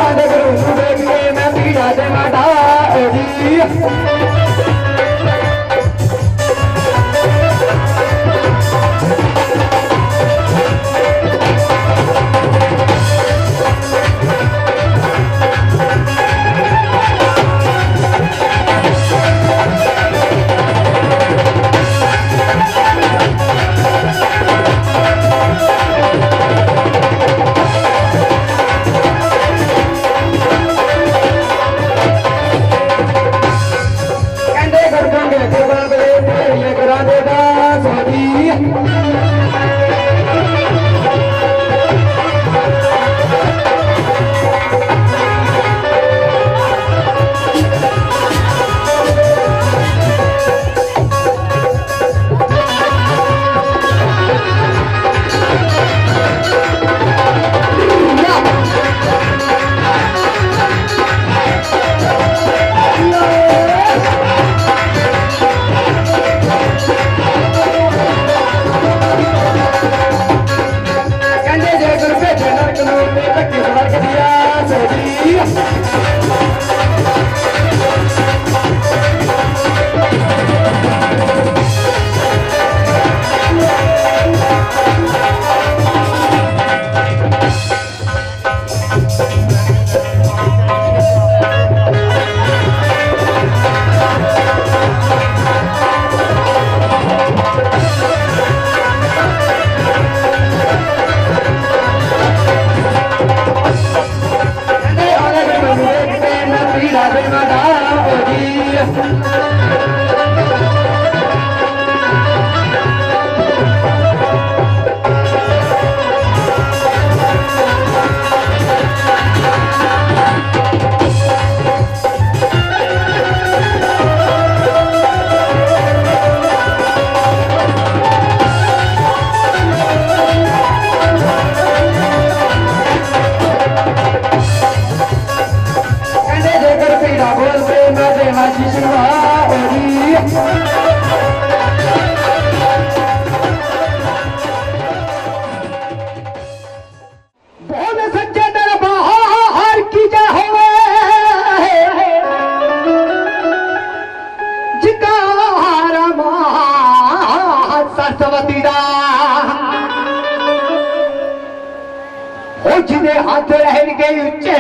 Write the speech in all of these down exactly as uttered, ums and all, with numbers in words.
जिने हाथ रहन के उच्चे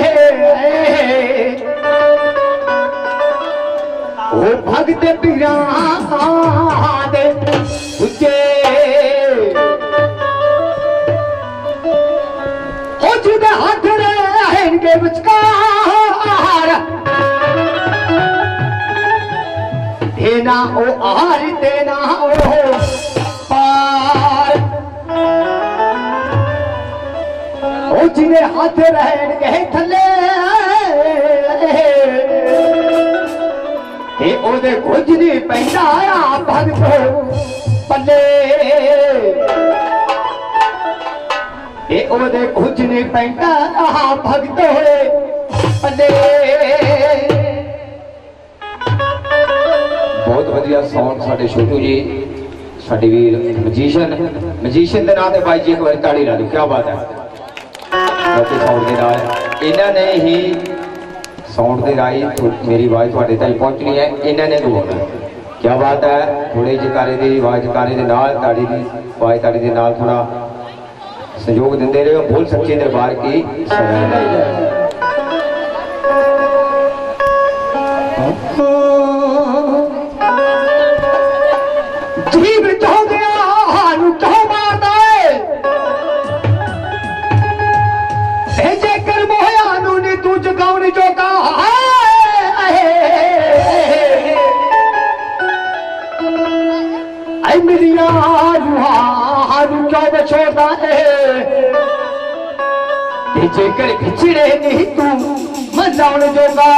वो भगत पीरा दे उच्चे ओ जिने हाथ रहन के विचकार देना ओ आर देना ओ पार ओ जिने हाथ रहन के थले ए ओदे कुछ नहीं पैदा आया भगत पल्ले ए ओदे कुछ नहीं पैदा आ भगत होए पल्ले। बहुत वधिया सॉन्ग साडे छोटू जी साडे वीर मजीशियन मजीशियन दे नाम ते भाई जी एक बार ताड़ी ला दो। क्या बात है बाकी साउंड दे नाल इन्हां ने ही साउंड दे राई मेरी आवाज तुहाडे ताईं पहुंचनी है इन्हां ने गवाउणा। क्या बात है थोड़े जकारे दी आवाज जकारे दे नाल ताड़ी दी आवाज ताड़ी दे नाल थोड़ा सहयोग दिंदे रहो। बोल सच्चे दरबार की सराहना लाई जाए। जीव जो गया हारू तो मारदा है भेजे कर मोया नू नी तू जगाउण जोगा ऐ मेरिया हारू क्यों बछोड़ा है भेजे कर बिछड़े नी तू मजाउण जोगा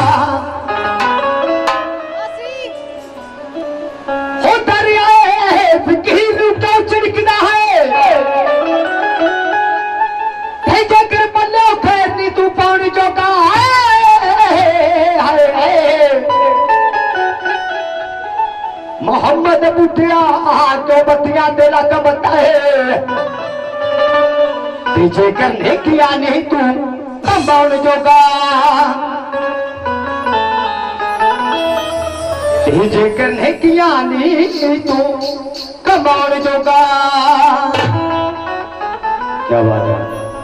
चिड़कना है कर पल्ले खैर नी तू पानी चौका मोहम्मद बुढ़िया तो बतिया तेरा कबता है तुझे करने किया नहीं तू कमाउण जोगा जेकर नेकियां नी तू कमाउण जोगा। क्या बात है।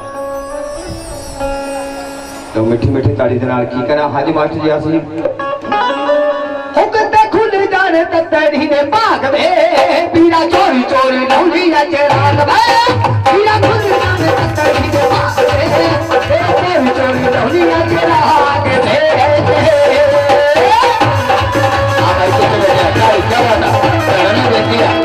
तो मिठी मिठी ताड़ी दे नाल की कहना। हाँ जी मास्टर जी आसी हुकते खुल जाने तड़ी ने भाग वे पीरा चोरी चोरी लौलिया चराग वे पीरा खुल जाने तड़ी ने भाग वे चोरी चोरी लौलिया चराग वे। हाँ भाई तो क्या बात है। रनी देखी है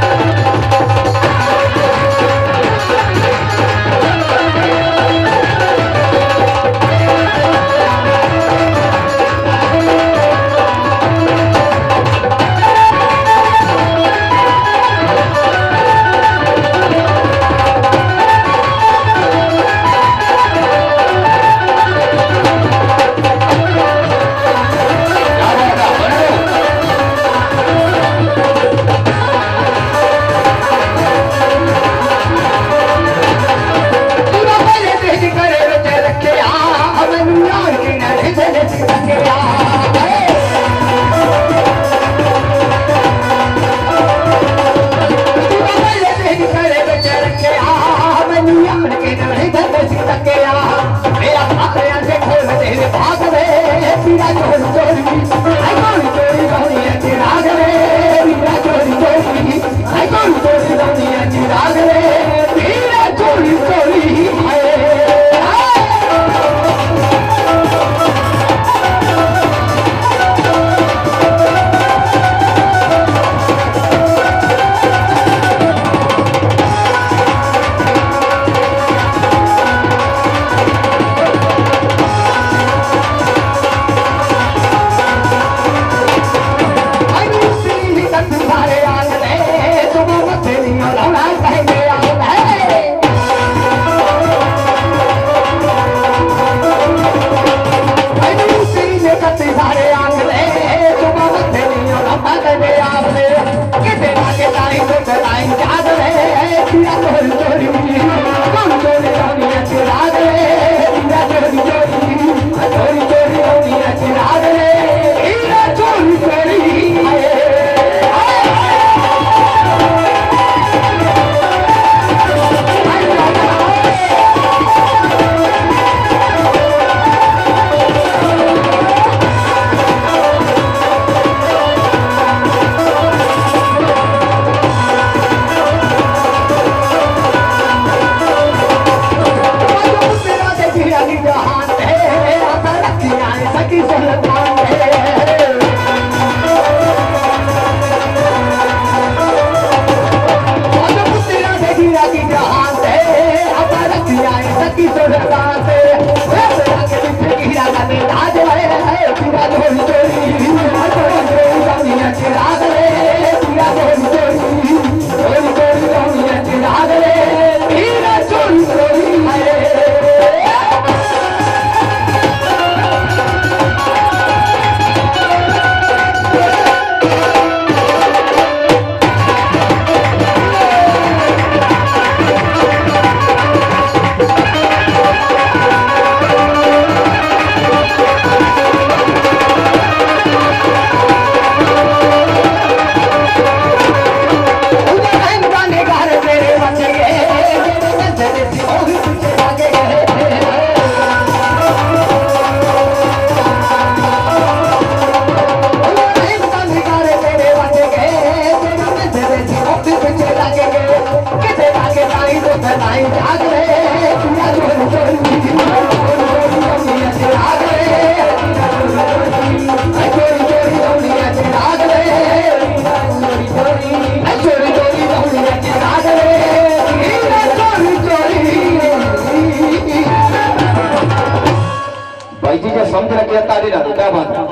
समझ रखिए ताली ला दो। क्या बात है।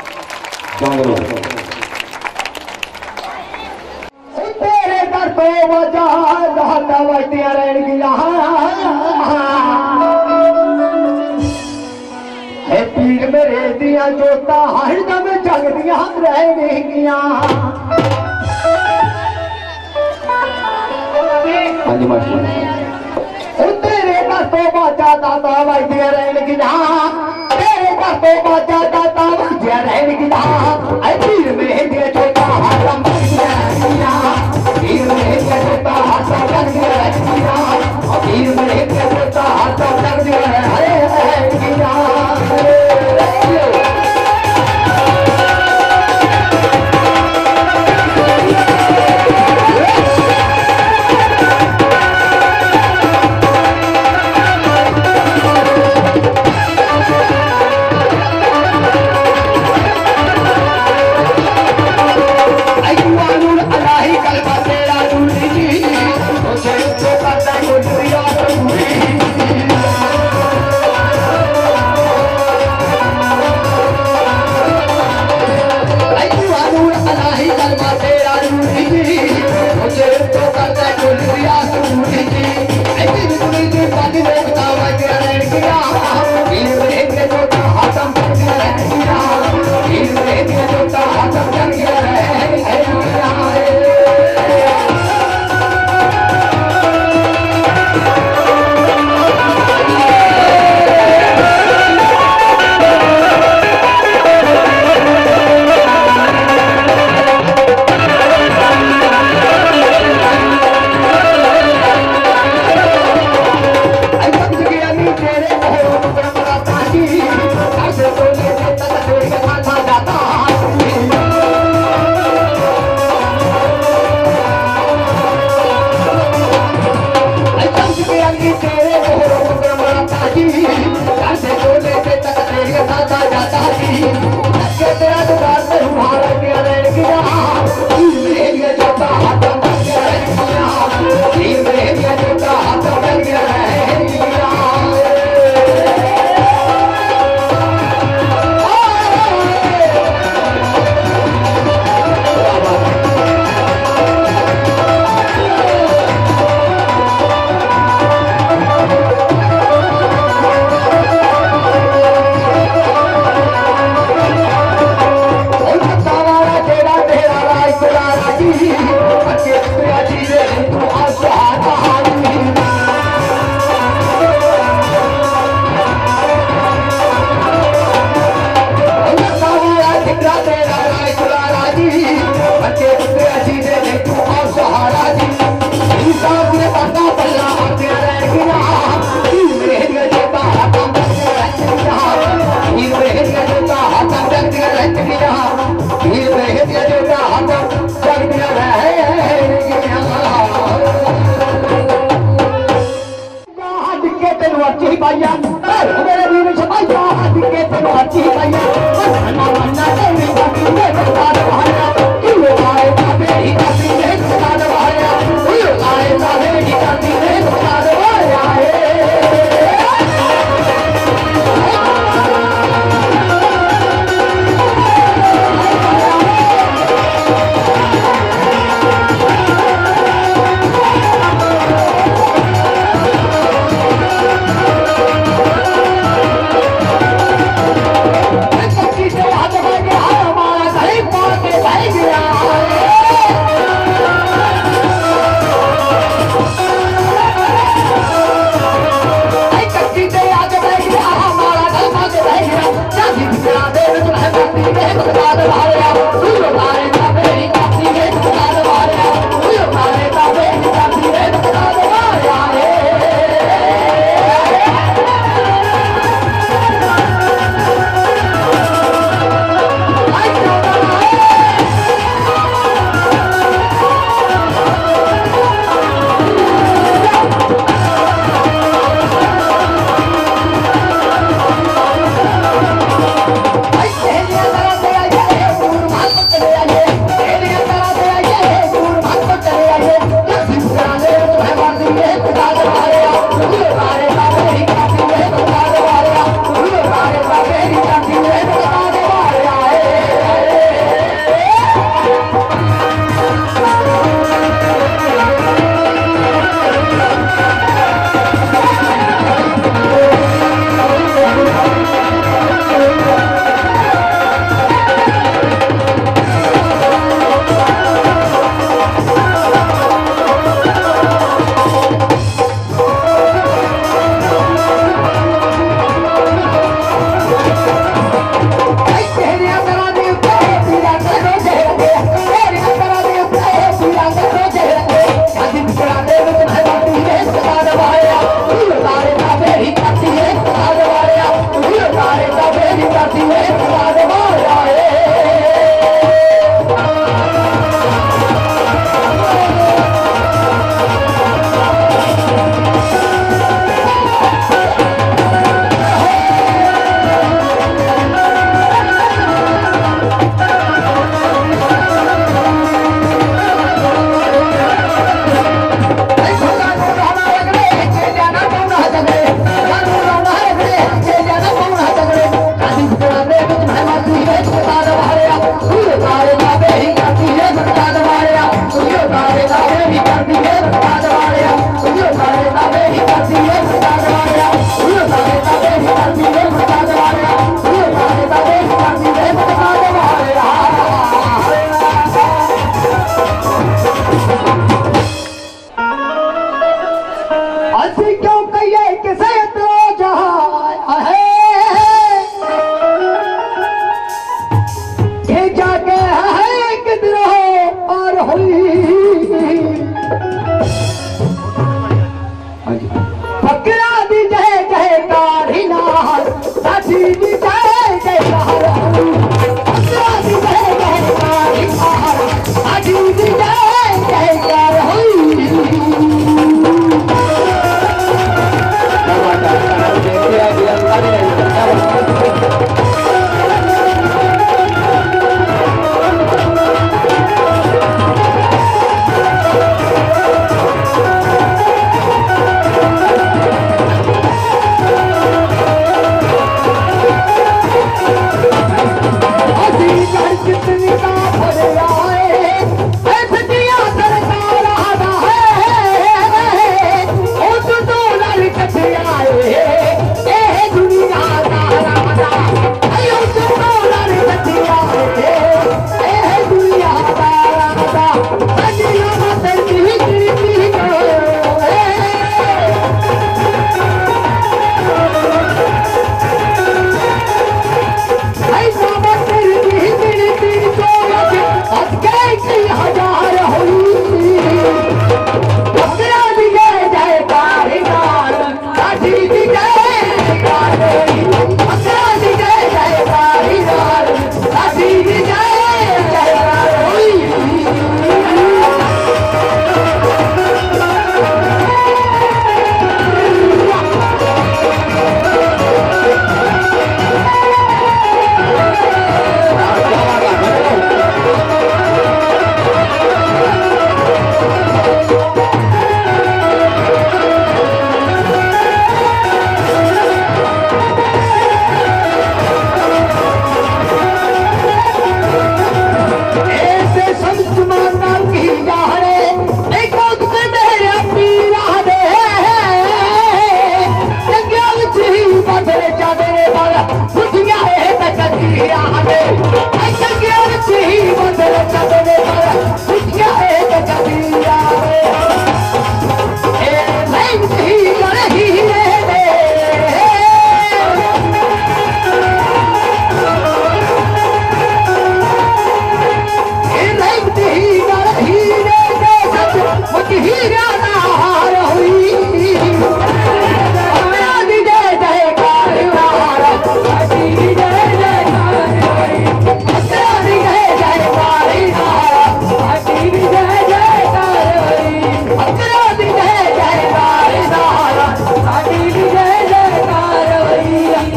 तेरे घर तो वजह दादा वटिया रहन गिया है पीर मेरे दिया जोता हरदम जगदिया रहन गिया। हाँ जी मास्टर। तेरे घर तो वजह दादा वटिया रहन रहन की जहां तेरे घर पे बाजा दाता बजिया रहन की जहां ऐ पीर में दिया छोटा हाथम बजिया पीर में दिया छोटा हाथम बजिया पीर में दिया छोटा हाथम बजिया है है किया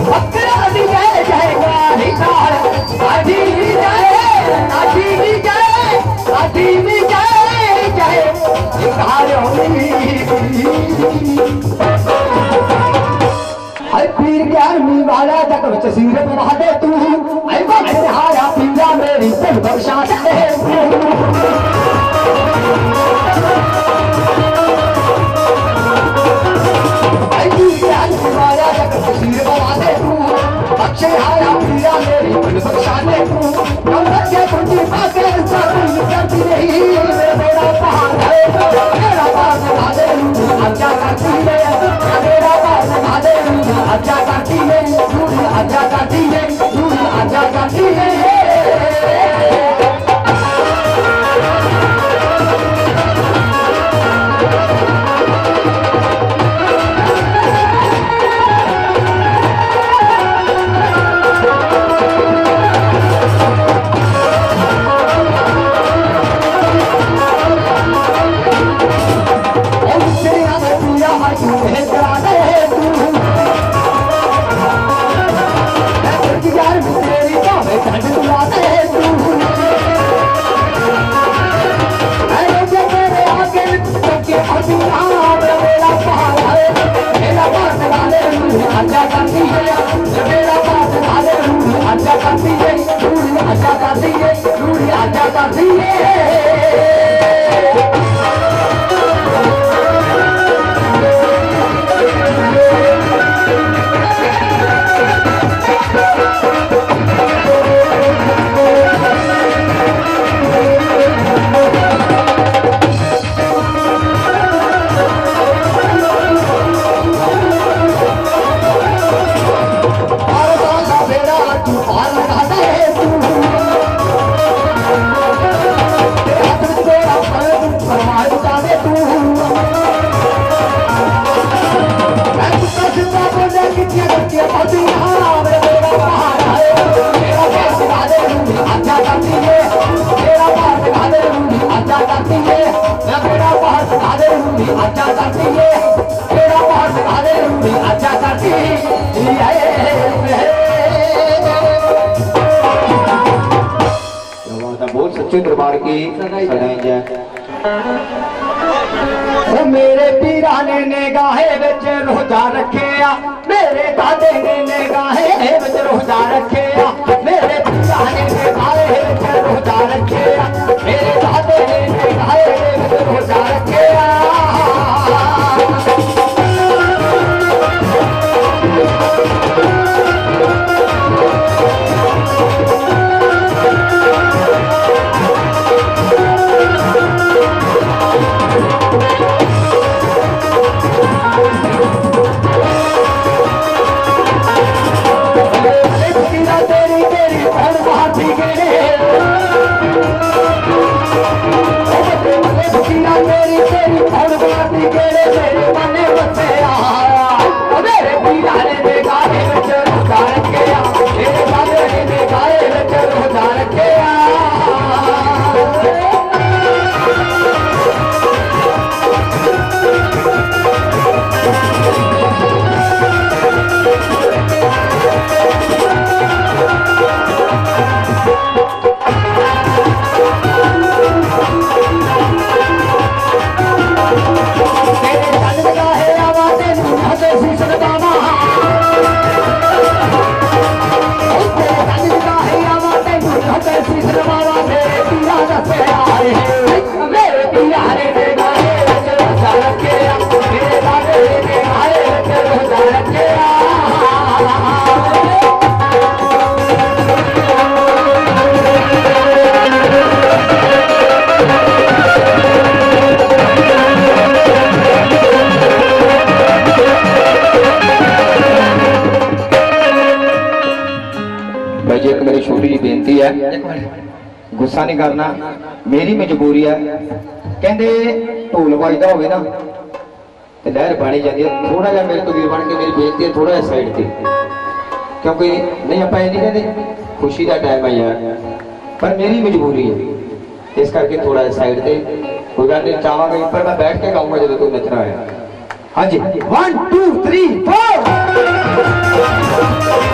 बकरा दी जय जयकारी नाल साडी दी जय साडी दी जय साडी दी जय जय जयकार होनी हाय पीर ग्यारहवीं वाला जग विच सिर बना दे तू ऐ बखर हाया पीरा मेरी दिल बख्शा दे माया जग तस्वीर बना दे तू बख्शे हाया पीरा मेरी दिल बख्शा दे तू नौरत के कुंजी पाके साकुल करती नहीं मेरा पहाड़ है मेरा पास बना दे अच्छा करती है मेरा पास बना दे अच्छा करती है दूर अच्छा करती है दूर अच्छा करती है अच्छा करती है मेरा पास भाले अच्छा करती है दूरी अच्छा करती है दूरी अच्छा करती है अच्छा करती है मेरा बहुत भाले रूढ़ी अच्छा करती है बोल सच्चे दरबार की सदाई जय मेरे पीरा ने निगाहे विच रोजा रखे आ मेरे दादे ने निगाहे विच रोजा रखे आ मेरे पीरा ने निगाहे विच रोजा रखे आ मेरे दादे ने निगाहे विच रोजा रखे आ तेरी तेरी बाती तेरी बाती मेरे मन बसे मेरे पीरा ने देखा रोजा रखे मेरे दादे ने देखा रोजा रखे मेरे पिया ने देखा रोजा रखे मेरे दादे ने देखा रोजा रखे भाई जी एक मेरी छोटी जी बेनती है गुस्सा नहीं करना मेरी मजबूरी है कहते ढोल बजदा होवे ना ते लहर पानी जाती है थोड़ा जा मेरे तो वीर बन के मेरी बेनती है थोड़ा साइड से क्योंकि नहीं आप नहीं कहते खुशी का टाइम है यार पर मेरी मजबूरी है इस करके थोड़ा साइड से कोई गल नहीं चाहांगे पर मैं बैठ के गाऊंगा जब तू नचना है। हाँ जी वन टू थ्री फोर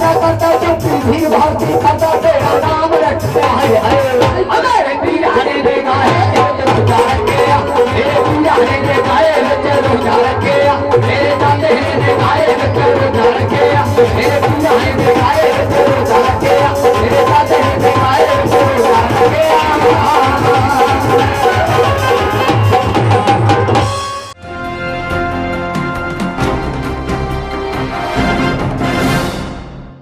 करता करता चुप्पी भी भाती करता तेरा नाम रखता है अरे पीरा ने देखा है चलो जा के मेरे पीरा ने देखा है चलो जा के मेरे दादे ने देखा है चलो जा के मेरे पीरा ने देखा है चलो जा के मेरे दादे ने देखा है चलो जा के